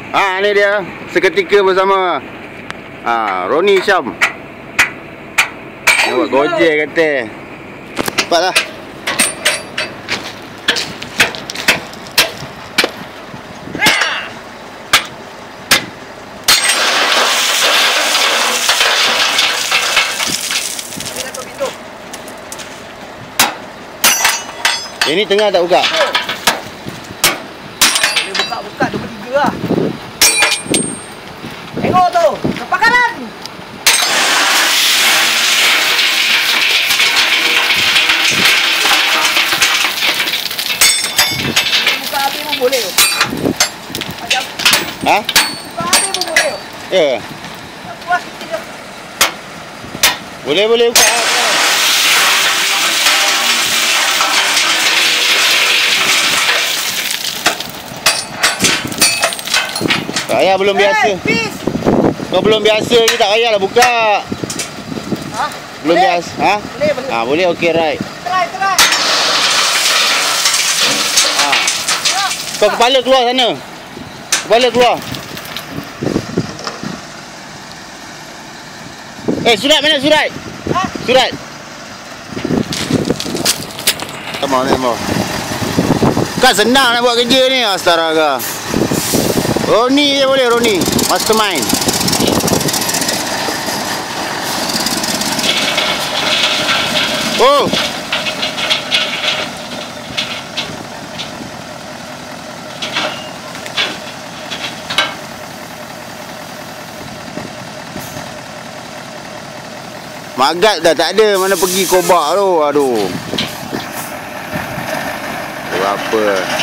Ni dia seketika bersama Roni Syam. Dia buat gojek kata. Cepatlah. Ini tengah tak buka? Boleh buka-buka 23 lah. Tengok tu, sepak kanan. Buka habis pun boleh tu. Macam buka habis pun boleh tu. Ya. Puas kita je. Boleh buka. Tak payah, belum biasa. Kau belum biasa ni, tak payahlah buka. Belum boleh? Biasa. Boleh. Boleh, okey, right. Try. Kau kepala keluar sana. Kepala keluar. Surat mana surat? Surat. Come on. Kan senang nak buat kerja ni, astaga. Roni je boleh, Roni. Mastermind. Oh. Magat dah tak ada, mana pergi kobak tu. Aduh. Apa?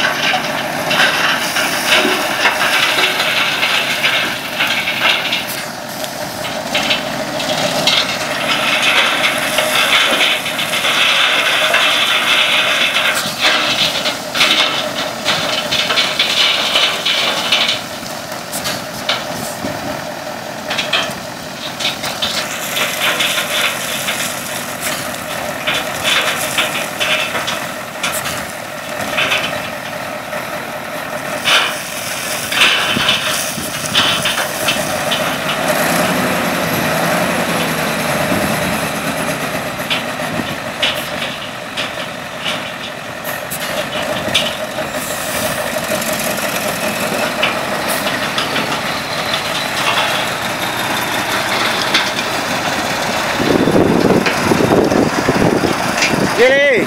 Gini.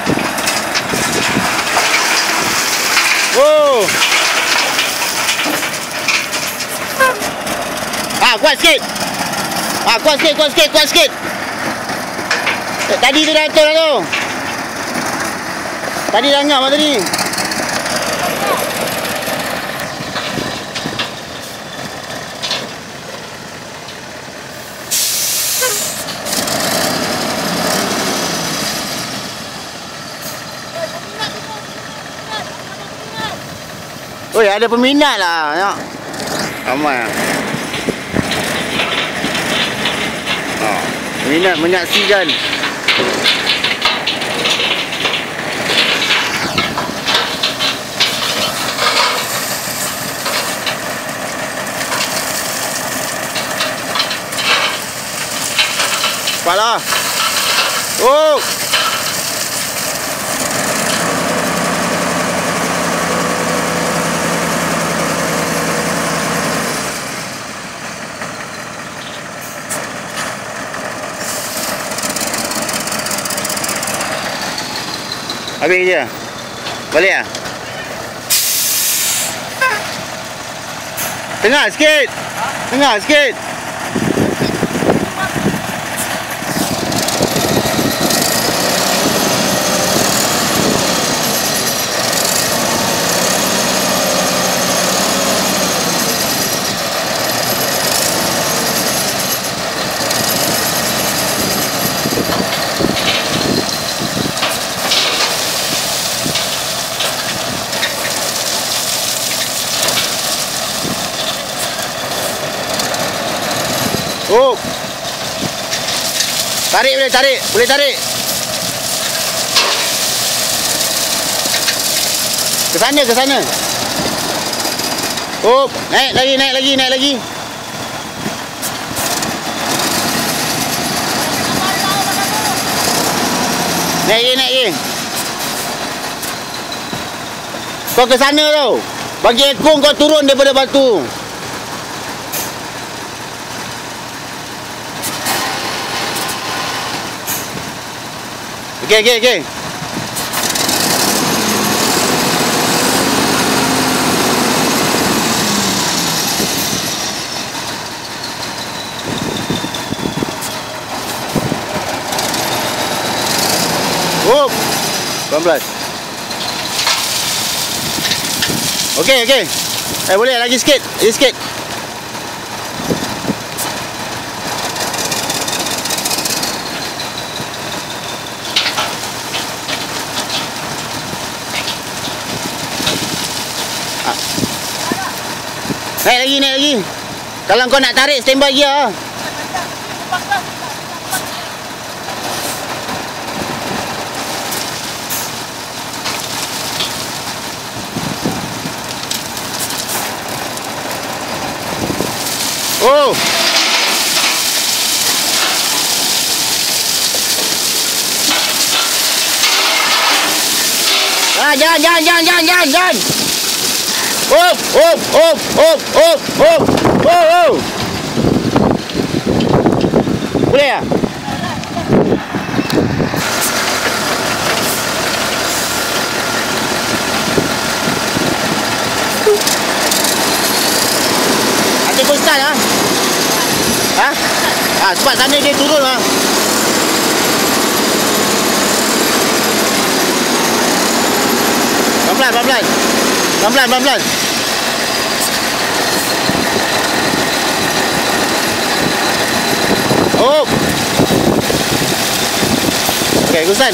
Oh. Kuat sikit. Kuat sikit. Tadi tu dah atur dah tu. Tadi dah ngap tadi. Oi, ada peminat lah. Tengok. Ramai lah. Peminat menyaksikan. Kepala. Oh. Habis je. Balik lah. Tengah sikit. Oh. Boleh tarik. Ke sana. Oh, naik lagi, naik lagi, naik lagi. Naik lagi, naik lagi. Kau ke sana tau. Bagi ekor kau turun daripada batu. Okey, okey, okey. Oh, pelan-pelan. Okey, okey. Boleh lagi sikit, lagi sikit. Naik lagi, naik lagi. Kalau kau nak tarik, standby gear. Oh. Jangan. Oh. Boleh tak? Hati kau start lah. Sebab sana dia turun lah. Pelan-pelan. Oh. Okey, Gusan.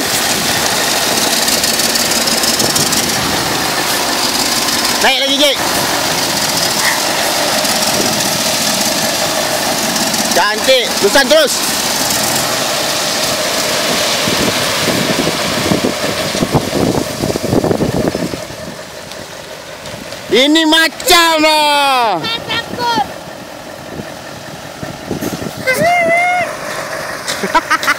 Naik lagi, Jek. Cantik. Gusan terus. Ini macam lah. Takut.